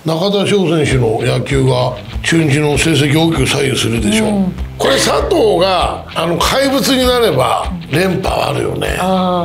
中田翔選手の野球が中日の成績を大きく左右するでしょ、これ佐藤が怪物になれば連覇はあるよね。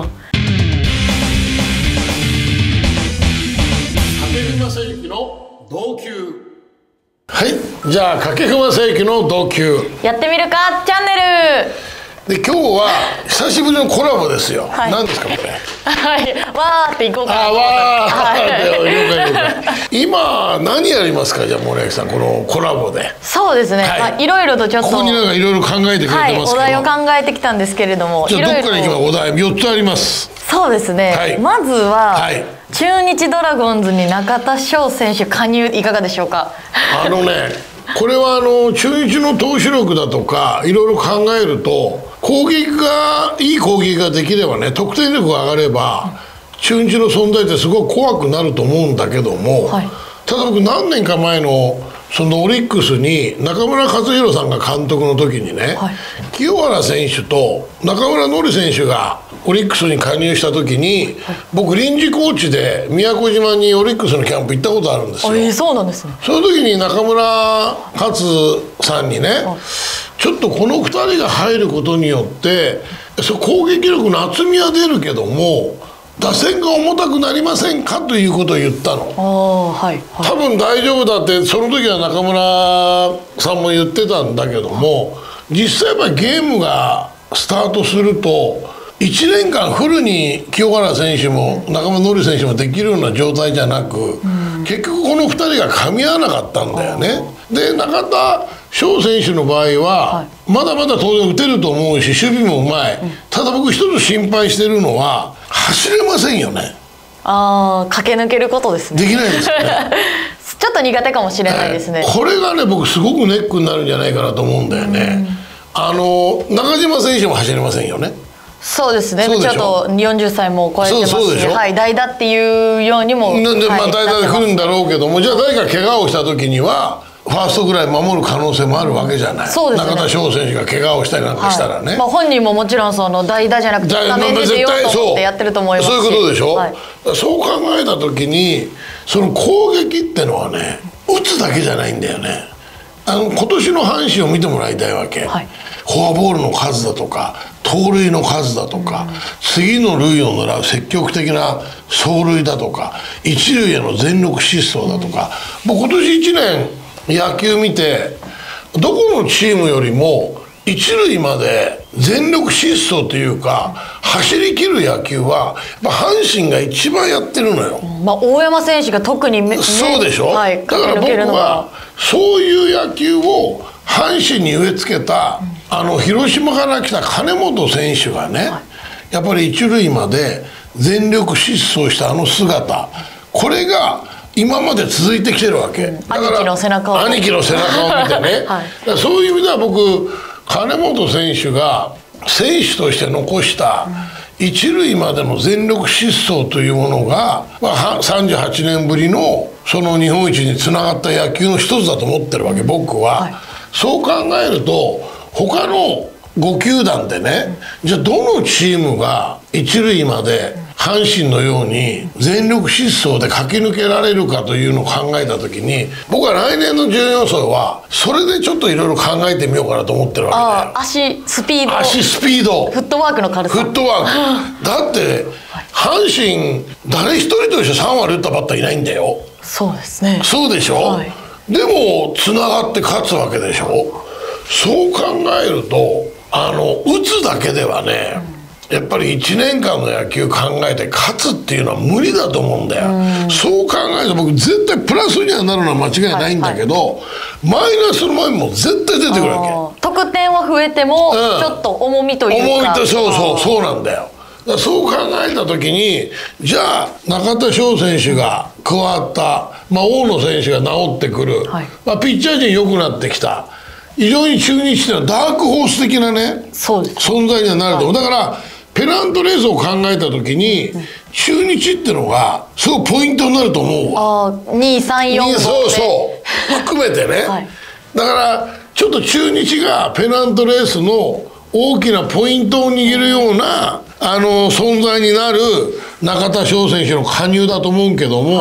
掛布正幸の同級。はい、じゃあ掛布正幸の同級やってみるかチャンネルで、今日は久しぶりのコラボですよ。 はい、 何ですかこれ。 はい、わーっていこうかな。 わー今何やりますか、じゃあ森脇さん、このコラボで。 そうですね、いろいろとちょっとここになんかいろいろ考えてくれてますけど、 お題を考えてきたんですけれども、 じゃあどっからいきますか。お題4つあります。 そうですね、まずは、中日ドラゴンズに中田翔選手加入いかがでしょうか。 これは中日の投手力だとかいろいろ考えると、いい攻撃ができればね、得点力が上がれば中日の存在ってすごく怖くなると思うんだけども、ただ僕何年か前のそのオリックスに中村和弘さんが監督の時にね、清原選手と中村紀選手がオリックスに加入した時に、僕臨時コーチで宮古島にオリックスのキャンプ行ったことあるんですよ。 そうなんですね。 その時に中村勝さんにね、ちょっとこの2人が入ることによって攻撃力の厚みは出るけども打線が重たくなりませんかということを言ったの。多分大丈夫だってその時は中村さんも言ってたんだけども、実際やっぱりゲームがスタートすると1年間フルに清原選手も中村紀選手もできるような状態じゃなく、結局この2人が噛み合わなかったんだよね。で、中田翔選手の場合はまだまだ当然打てると思うし守備もうまい、ただ僕一つ心配してるのは走れませんよね。 駆け抜けることですね。 できないですよね。 ちょっと苦手かもしれないですね。 これがね、僕すごくネックになるんじゃないかなと思うんだよね。中島選手も走れませんよね。 そうですね。ちょっと40歳も超えてますし、代打っていうようにも、 代打で来るんだろうけども、じゃあ誰か怪我をした時にはファーストぐらい守る可能性もあるわけじゃない。中田翔選手が怪我をしたりなんかしたらね、 本人ももちろんその代打じゃなくてスタメンで出ようと思ってやってると思いますし、 そういうことでしょ。そう考えた時にその攻撃ってのはね、打つだけじゃないんだよね。今年の阪神を見てもらいたいわけ。フォアボールの数だとか盗塁の数だとか、次の塁を狙う積極的な走塁だとか一塁への全力疾走だとか、もう今年1年野球見てどこのチームよりも一塁まで全力疾走というか走り切る野球はやっぱ阪神が一番やってるのよ。 大山選手が特にそうでしょ。だから僕はそういう野球を阪神に植え付けた広島から来た金本選手がね、やっぱり一塁まで全力疾走した姿、これが今まで続いてきてるわけ。 兄貴の背中を見てね、そういう意味では僕金本選手が選手として残した一塁までの全力疾走というものが、38年ぶりのその日本一につながった野球の一つだと思ってるわけ、僕は。そう考えると他の5球団でね、じゃあどのチームが一塁まで阪神のように全力疾走で駆け抜けられるかというのを考えた時に、僕は来年の準予想はそれでちょっといろいろ考えてみようかなと思ってるわけだよ。 足スピードフットワークの軽さ。 フットワークだって阪神誰一人として3割打ったバッターいないんだよ。 そうですね。 そうでしょ、でもつながって勝つわけでしょ。そう考えると打つだけではね、やっぱり1年間の野球考えて勝つっていうのは無理だと思うんだよ。そう考えると僕絶対プラスにはなるのは間違いないんだけど、マイナスの前も絶対出てくるわけ。 得点は増えてもちょっと重みというか、 そうなんだよ。そう考えた時に、じゃあ中田翔選手が加わった、大野選手が治ってくる、ピッチャー陣良くなってきた、非常に中日っていうのはダークホース的なね存在にはなると思う。だからペナントレースを考えた時に、中日ってのがすごいポイントになると思うわ。 2、3、4、 そう含めてね、だからちょっと中日がペナントレースの大きなポイントを握るような存在になる中田翔選手の加入だと思うけども、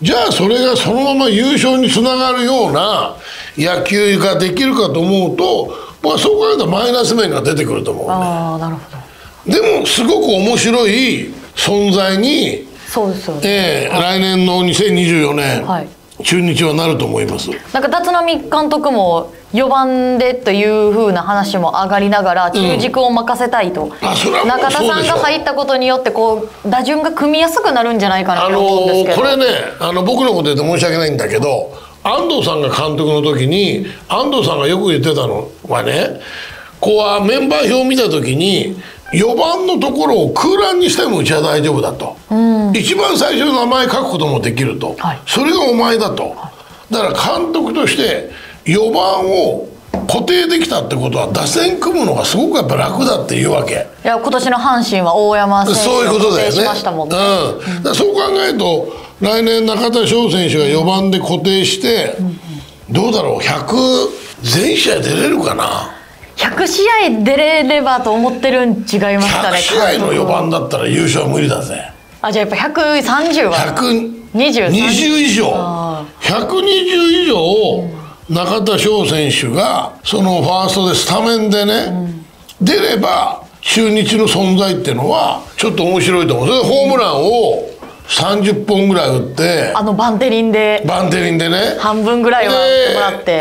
じゃあそれがそのまま優勝につながるような野球ができるかと思うと、まあ、そう考えたらマイナス面が出てくると思うね。 ああ、なるほど。 でもすごく面白い存在に、 そうですよね。 来年の2024年、 はい、 中日はなると思います。 なんか立浪監督も4番でという風な話も上がりながら中軸を任せたいと、中田さんが入ったことによってこう打順が組みやすくなるんじゃないかなと思うんですけど、 これね、僕のこと言って申し訳ないんだけど、安藤さんが監督の時に安藤さんがよく言ってたのはね、こうはメンバー表を見た時に4番のところを空欄にしてもうちは大丈夫だと、一番最初の名前書くこともできると、はい、それがお前だと、だから監督として4番を固定できたってことは打線組むのがすごくやっぱ楽だっていうわけ。 いや今年の阪神は大山選手が固定しましたもんね。 そう考えると来年中田翔選手が4番で固定して、どうだろう、100全試合出れるかな。 100試合出れればと思ってるん違いますかね。 100試合の4番だったら優勝は無理だぜ。 あ、じゃあやっぱ130は 120以上120以上中田翔選手がそのファーストでスタメンでね、出れば中日の存在っていうのはちょっと面白いと思う。それでホームランを30本ぐらい打って、 バンテリンでね半分ぐらいは打ってもらって、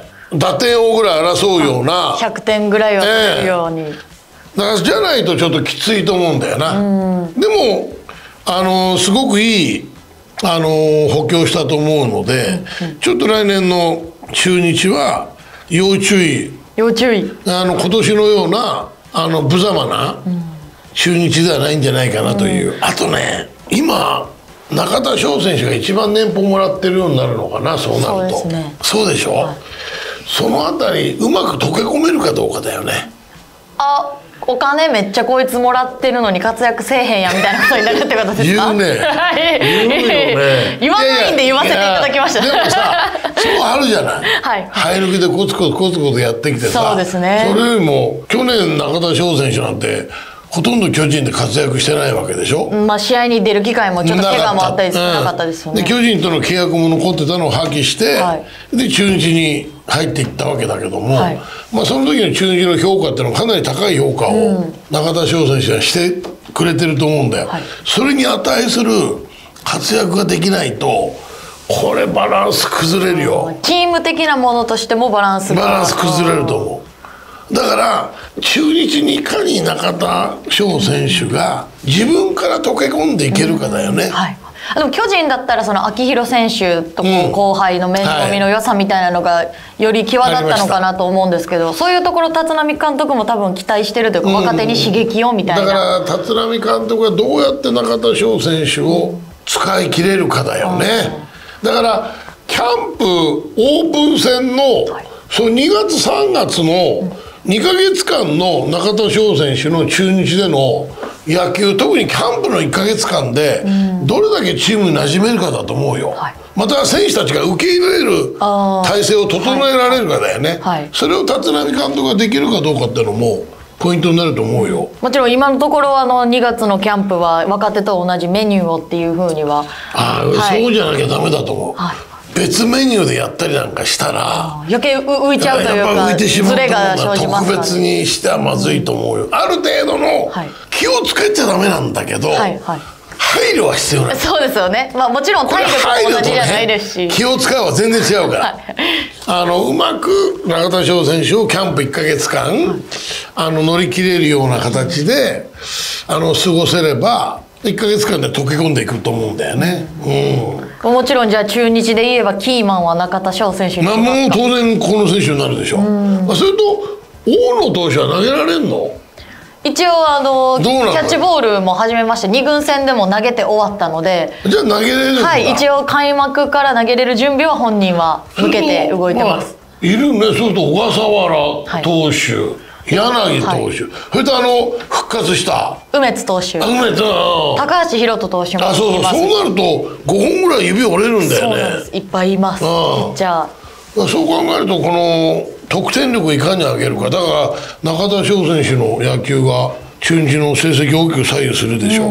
打点王ぐらい争うような 100点ぐらいは取れるように、 だからじゃないとちょっときついと思うんだよな。でもすごくいい補強したと思うので、ちょっと来年の中日は要注意。今年のような無様な中日ではないんじゃないかなという、あとね、今中田翔選手が一番年俸もらってるようになるのかな、そうなると。そうでしょ、はい、そのあたりうまく溶け込めるかどうかだよね。 お金めっちゃこいつもらってるのに活躍せえへんやみたいなことになるってことですか。 言うね。言うよね。 言わないんで言わせていただきました。 でもさ、そうあるじゃない。はい。生え抜きでコツコツやってきてさ。 そうですね。 それよりも去年中田翔選手なんてほとんど巨人で活躍してないわけでしょ。 まあ試合に出る機会もちょっと怪我もあったり少なかったですよね。 で巨人との契約も残ってたのを破棄して、で中日に入っていったわけだけども、まあその時の中日の評価っていうのはかなり高い評価を中田翔選手はしてくれてると思うんだよ。それに値する活躍ができないとこれバランス崩れるよ。 チーム的なものとしてもバランス崩れると思う。だから中日にいかに中田翔選手が自分から溶け込んでいけるかだよね。 でも巨人だったらその秋広選手と後輩の面倒見の良さみたいなのがより際立ったのかなと思うんですけど、そういうところ立浪監督も多分期待してるというか、若手に刺激をみたいな。 だから立浪監督がどうやって中田翔選手を使い切れるかだよね。だからキャンプオープン戦のその2月3月の2ヶ月間の中田翔選手の中日での野球、特にキャンプの1ヶ月間でどれだけチームに馴染めるかだと思うよ。また選手たちが受け入れる体制を整えられるかだよね。それを立浪監督ができるかどうかっていうのもポイントになると思うよ。 もちろん今のところ2月のキャンプは若手と同じメニューをっていうふうには、 そうじゃなきゃダメだと思う。別メニューでやったりなんかしたら余計浮いちゃうというかズレが生じますから、 特別にしてはまずいと思うよ。ある程度の気をつけちゃダメなんだけど、配慮は必要なんだ。 そうですよね。まあもちろん体力も同じじゃないですし、 気を使うは全然違うからうまく中田翔選手をキャンプ1ヶ月間乗り切れるような形で過ごせれば1ヶ月間で溶け込んでいくと思うんだよね。 もちろんじゃあ中日で言えばキーマンは中田翔選手になりますか。 もう当然この選手になるでしょ。それと大野投手は投げられんの？ 一応キャッチボールも始めまして2軍戦でも投げて終わったので、 じゃあ投げれるんだ。 一応開幕から投げれる準備は本人は向けて動いてます。 いるね。そうすると小笠原投手、柳投手、それと復活した梅津投手、高橋宏斗投手もいます。 そうなると5本ぐらい指折れるんだよね。 いっぱいいます。じゃあそう考えるとこの得点力いかに上げるか。だから中田翔選手の野球が中日の成績を大きく左右するでしょ。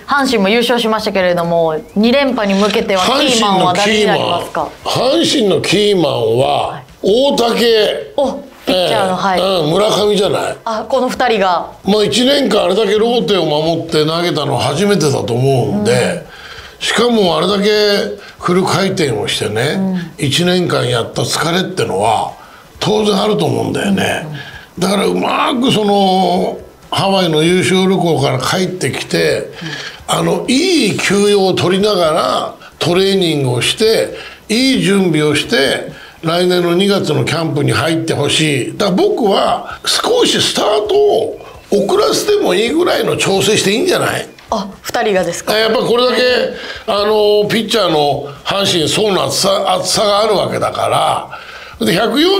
阪神も優勝しましたけれども、2連覇に向けてはキーマンは誰になりますか？ 阪神のキーマンは大竹、 ピッチャーの、はい、 村上じゃない。 この2人が 1年間あれだけローテを守って投げたのは初めてだと思うんで、しかもあれだけフル回転をしてね、1年間やった疲れってのは当然あると思うんだよね。だからうまくそのハワイの優勝旅行から帰ってきて、いい休養を取りながらトレーニングをしていい準備をして来年の2月のキャンプに入ってほしい。だから僕は少しスタートを遅らせてもいいぐらいの調整していいんじゃない？ 2人がですか？ やっぱこれだけピッチャーの阪神層の厚さがあるわけだから、で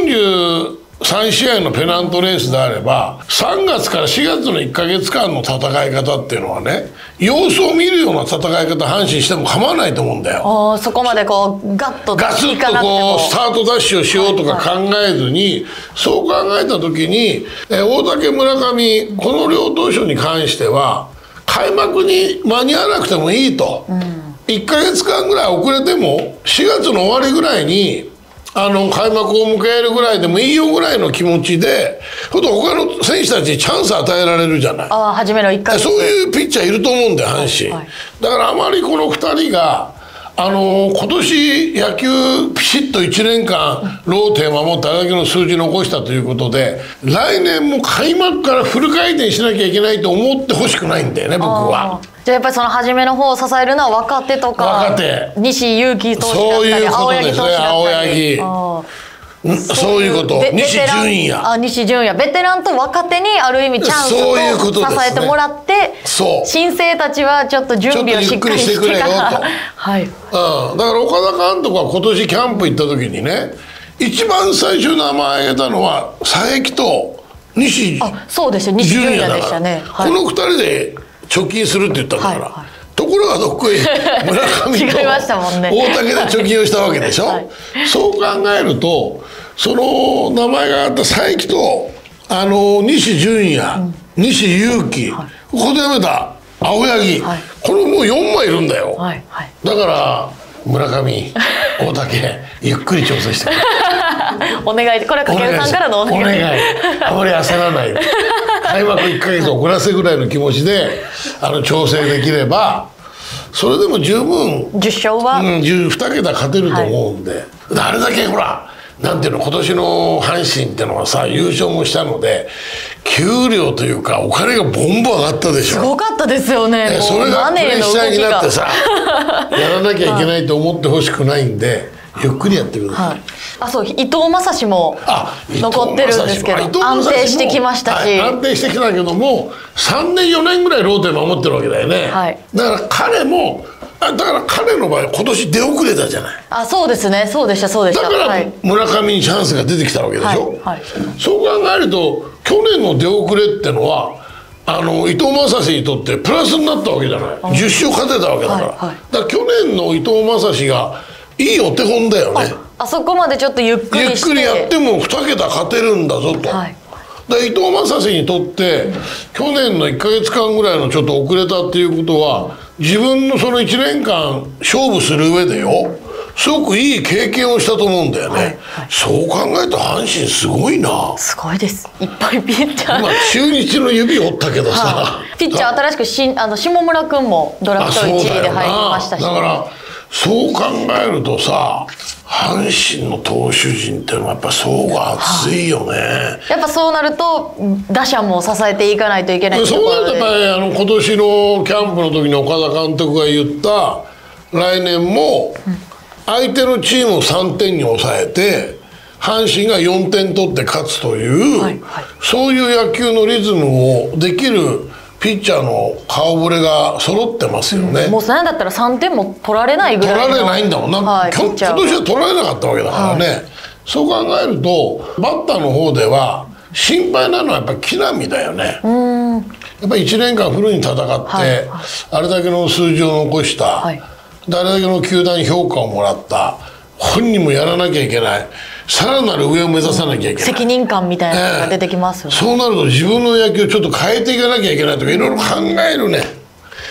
143試合のペナントレースであれば3月から4月の1ヶ月間の戦い方っていうのはね、様子を見るような戦い方阪神しても構わないと思うんだよ。 そこまでこうガツッとスタートダッシュをしようとか考えずに、そう考えた時に大竹村上この両投手に関しては開幕に間に合わなくてもいいと、1ヶ月間ぐらい遅れても4月の終わりぐらいに開幕を迎えるぐらいでもいいよぐらいの気持ちで、他の選手たちにチャンス与えられるじゃない。 初めの1ヶ月。 そういうピッチャーいると思うんだよ阪神、だからあまりこの2人が今年野球ピシッと1年間ローテを守ってあれだけの数字残したということで、来年も開幕からフル回転しなきゃいけないと思ってほしくないんだよね、僕は。 じゃあやっぱりその初めの方を支えるのは若手とか西勇輝投手だったり青柳投手だったり、 そういうこと。西純也、 西純也ベテランと若手にある意味チャンスと支えてもらって、新生たちはちょっと準備をしっかりしてくれよと。だから岡田監督は今年キャンプ行った時にね、一番最初名前挙げたのは佐伯と西純也でしたね。この2人で貯金するって言ったんだから。ところがどっこい村上と大竹で貯金をしたわけでしょ。そう考えるとその名前があった佐伯と西純也、西勇輝、ここで辞めた青柳、これもう4枚いるんだよ。だから村上大竹ゆっくり調整してくれお願い。これはかけるさんからのお願い。 あまり焦らない。開幕1ヶ月遅らせぐらいの気持ちで調整できれば、それでも十分 10勝は 2桁勝てると思うんで、あれだけほらなんていうの、今年の阪神ってのはさ優勝もしたので給料というかお金がボンボン上がったでしょ。 すごかったですよね。 それがプレッシャーになってさやらなきゃいけないと思ってほしくないんで、ゆっくりやってください。 そう伊藤将司も残ってるんですけど、安定してきましたし、 安定してきたけども3年4年ぐらいローテ守ってるわけだよね。だから彼の場合今年出遅れたじゃない。 そうですね、そうでしたそうでした。 だから村上にチャンスが出てきたわけでしょ。そう考えると去年の出遅れってのは伊藤将司にとってプラスになったわけじゃない。10勝勝てたわけだから。だから去年の伊藤将司がいいお手本だよね。 あそこまでちょっとゆっくりやっても2桁勝てるんだぞと。伊藤将司にとって去年の1ヶ月間ぐらいのちょっと遅れたっていうことは、自分のその1年間勝負する上でよすごくいい経験をしたと思うんだよね。そう考えたら阪神すごいな。 すごいです。いっぱいピッチャー。 今中日の指折ったけどさ、 ピッチャー新しく下村君もドラフト1位で入りましたし。 だからそう考えるとさ、阪神の投手陣っていうのはやっぱ層が厚いよね。 やっぱそうなると打者も支えていかないといけない。 そうなるとやっぱり今年のキャンプの時に岡田監督が言った来年も相手のチームを3点に抑えて阪神が4点取って勝つという、そういう野球のリズムをできるピッチャーの顔ぶれが揃ってますよね。 もうなんだったら3点も取られないぐらいの。 取られないんだもんな、今年は取られなかったわけだからね。そう考えるとバッターの方では心配なのはやっぱり木浪だよね。やっぱり1年間フルに戦って、あれだけの数字を残した、あれだけの球団評価をもらった、本人もやらなきゃいけない、さらなる上を目指さなきゃいけない、 責任感みたいなのが出てきますよね。 そうなると自分の野球をちょっと変えていかなきゃいけないとかいろいろ考えるね。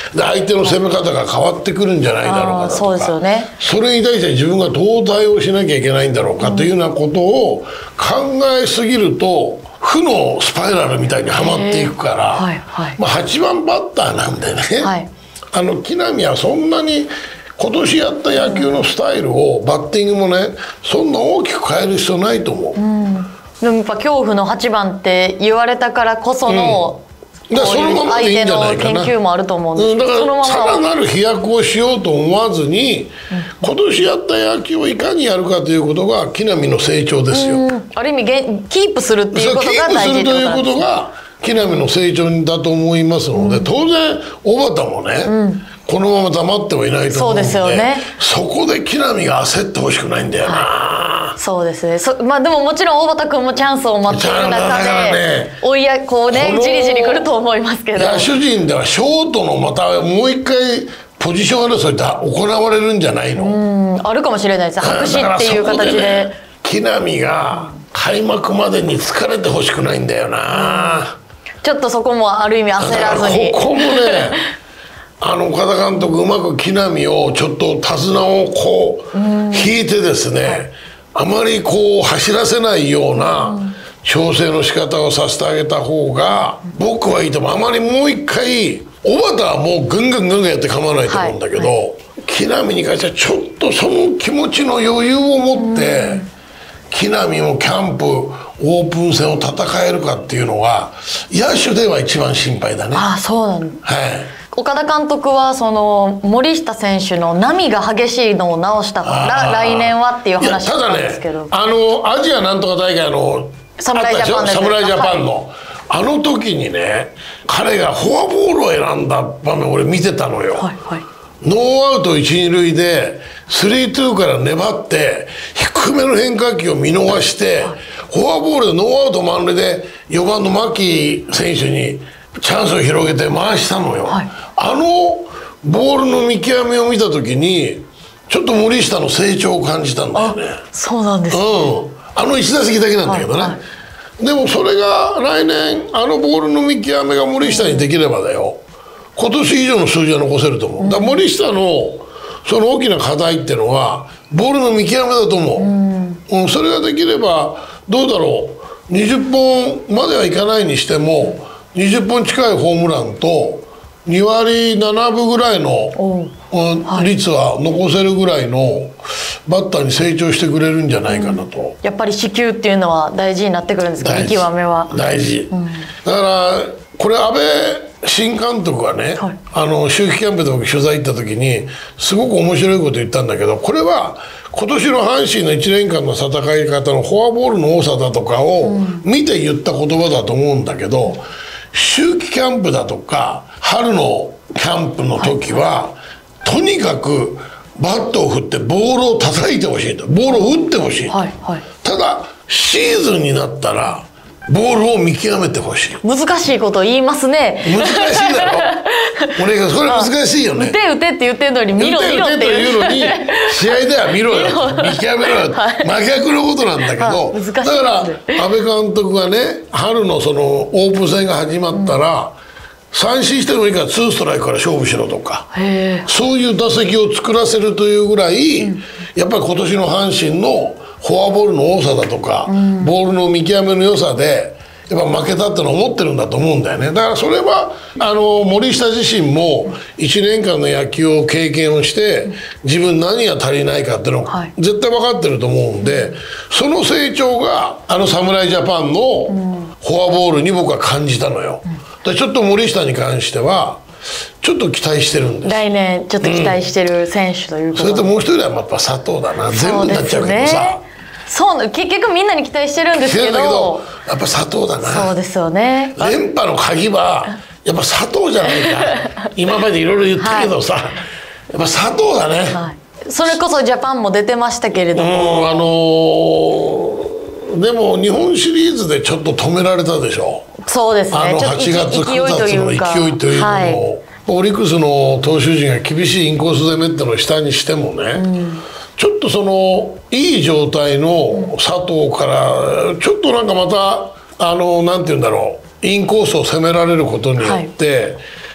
で相手の攻め方が変わってくるんじゃないだろうかとか、 そうですよね。 それに対して自分がどう対応しなきゃいけないんだろうかというようなことを考えすぎると負のスパイラルみたいにはまっていくから、まあ、8番バッターなんでね、木浪はそんなに今年やった野球のスタイルをバッティングもねそんな大きく変える必要ないと思う。 でもやっぱ恐怖の8番って言われたからこその、 だからそのままでいいんじゃないかな。 研究もあると思うんですけど、 だからさらなる飛躍をしようと思わずに、今年やった野球をいかにやるかということが木浪の成長ですよ。 ある意味キープするっていうことが大事ってことなんですね。キープするということが木浪の成長だと思いますので、当然小畑もね、このまま黙ってはいないと思うので、そうですよね、そこで木浪が焦ってほしくないんだよな。 そうですね。まあでももちろん小畑君もチャンスを待っている中でこうねじりじりくると思いますけど、 野手陣ではショートのまたもう一回ポジション争いって行われるんじゃないの？ あるかもしれないです。白紙っていう形で。 木浪が開幕までに疲れてほしくないんだよな。 ちょっとそこもある意味焦らずに。 ここもね岡田監督うまく木浪をちょっと手綱をこう引いてですね、あまりこう走らせないような調整の仕方をさせてあげた方が僕はいいと思う。あまりもう一回小畑はもうぐんぐんやって構わないと思うんだけど、木浪に関してはちょっとその気持ちの余裕を持って木浪もキャンプオープン戦を戦えるかっていうのが野手では一番心配だね。 そうなんだ。岡田監督はその森下選手の波が激しいのを直したから来年はっていう話だったんですけど、 ただねアジアなんとか大会の侍ジャパン侍ジャパンの、あの時にね彼がフォアボールを選んだ場面俺見てたのよ。ノーアウト一二塁で 3-2 から粘って低めの変化球を見逃して、フォアボールでノーアウト満塁で4番の牧選手にチャンスを広げて回したのよ。あのボールの見極めを見た時にちょっと森下の成長を感じたんだよね。 そうなんですね。 あの1打席だけなんだけどね、でもそれが来年あのボールの見極めが森下にできればだよ、今年以上の数字は残せると思う。だから森下のその大きな課題っていうのはボールの見極めだと思う。それができればどうだろう、20本まではいかないにしても20本近いホームランと2割7分ぐらいの率は残せるぐらいのバッターに成長してくれるんじゃないかなと。 やっぱり四球っていうのは大事になってくるんですか？見極めは大事、だからこれ安倍新監督がね、秋季キャンプで僕取材行った時にすごく面白いこと言ったんだけど、これは今年の阪神の1年間の戦い方のフォアボールの多さだとかを見て言った言葉だと思うんだけど、秋季キャンプだとか春のキャンプの時は、とにかくバットを振ってボールを叩いてほしいと、ボールを打ってほしいと、ただシーズンになったらボールを見極めてほしい。 難しいこと言いますね。 難しいだろ俺がそれ難しいよね。 打て打てって言ってるのに見ろ見ろっていうのに試合では見ろよ見極めろよ、真逆のことなんだけど、だから安倍監督がね春のそのオープン戦が始まったら、三振してもいいから2ストライクから勝負しろとか、そういう打席を作らせるというぐらい、やっぱり今年の阪神のフォアボールの多さだとか、ボールの見極めの良さでやっぱ負けたってのを思ってるんだと思うんだよね。だからそれは森下自身も1年間の野球を経験をして自分何が足りないかっていうのを絶対分かってると思うんで、その成長が侍ジャパンのフォアボールに僕は感じたのよ。ちょっと森下に関してはちょっと期待してるんです。 来年ちょっと期待してる選手ということで、 それともう一人はやっぱ佐藤だな。全部になっちゃうけどさ、 結局みんなに期待してるんですけどやっぱ佐藤だな。 そうですよね。 連覇の鍵はやっぱ佐藤じゃないか今までいろいろ言ったけどさ、やっぱ佐藤だね、 それこそジャパンも出てましたけれども、 でも日本シリーズでちょっと止められたでしょ。 そうですね。 8月9月の勢いというのを、オリックスの投手陣が厳しいインコース攻めってのを下にしてもね、ちょっとそのいい状態の佐藤からちょっとなんかまたなんて言うんだろう、インコースを攻められることによって、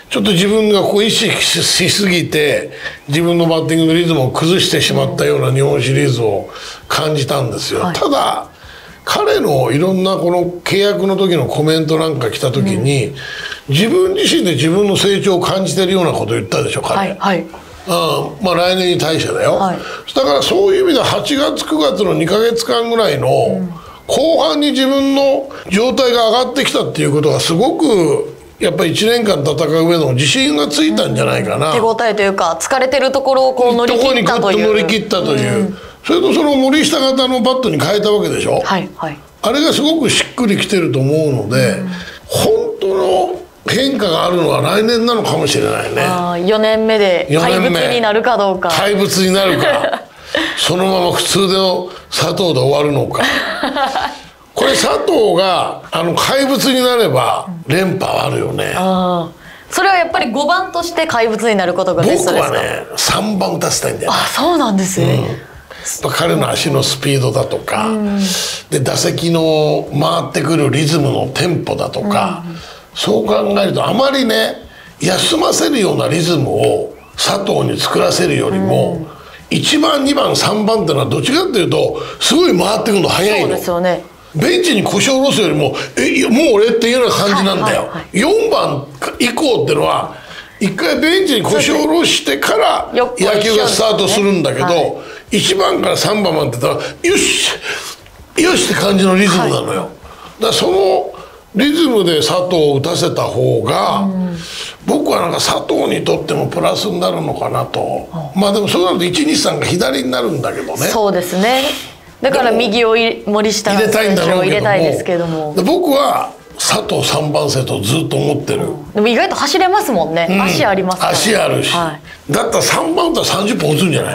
ちょっと自分がこう意識しすぎて自分のバッティングのリズムを崩してしまったような日本シリーズを感じたんですよ。ただ彼のいろんなこの契約の時のコメントなんか来た時に、自分自身で自分の成長を感じてるようなことを言ったでしょ彼。まあ来年に対してだよ、だからそういう意味では8月9月の2ヶ月間ぐらいの後半に自分の状態が上がってきたっていうことがすごくやっぱり1年間戦う上の自信がついたんじゃないかな、 手応えというか疲れてるところをこう乗り切ったという、 乗り切ったという、それとその森下型のバットに変えたわけでしょ、あれがすごくしっくりきてると思うので、本当の変化があるのは来年なのかもしれないね。 4年目で怪物になるかどうか。 怪物になるかそのまま普通の佐藤で終わるのかこれ佐藤が怪物になれば連覇はあるよね。 それはやっぱり5番として怪物になることがベストですか？ 僕はね3番打たせたいんだよね。 そうなんですね、 彼の足のスピードだとか、で打席の回ってくるリズムのテンポだとか、そう考えるとあまりね休ませるようなリズムを佐藤に作らせるよりも、1番2番3番っていうのはどっちかっていうとすごい回ってくるの早いの。そうですよね。ベンチに腰を下ろすよりももう俺っていうような感じなんだよ。4番以降っていうのは一回ベンチに腰を下ろしてから野球がスタートするんだけど、1番から3番までって言ったらよしよしって感じのリズムなのよ。だからそのリズムで佐藤を打たせた方が、僕はなんか佐藤にとってもプラスになるのかなと。まあでもそうなると123が左になるんだけどね。そうですね。だから右を森下の選手を入れたいですけども、僕は佐藤3番手とずっと思ってる。でも意外と走れますもんね、足ありますから、足あるし、だったら3番打ったら30本打つんじゃない？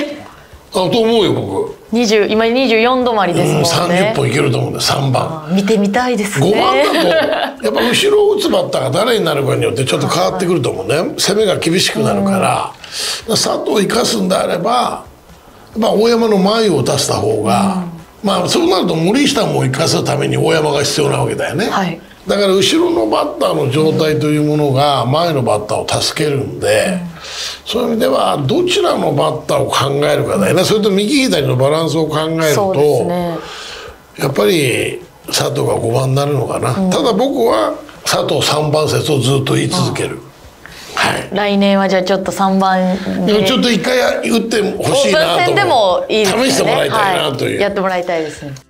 と思うよ僕。今24止まりですもんね。30本いけると思うんで3番見てみたいですね。5番だとやっぱ後ろを打つバッターが誰になるかによってちょっと変わってくると思うね。攻めが厳しくなるから、佐藤を生かすんであれば大山の前を打たせた方が、そうなると森下も生かすために大山が必要なわけだよね、だから後ろのバッターの状態というものが前のバッターを助けるんで、そういう意味ではどちらのバッターを考えるかだよね。それと右左のバランスを考えると、やっぱり佐藤が5番になるのかな、ただ僕は佐藤3番説をずっと言い続ける。来年はじゃあちょっと3番でちょっと一回打ってほしいなと思う。オープン戦でもいいですよね。試してもらいたいなという、やってもらいたいですね。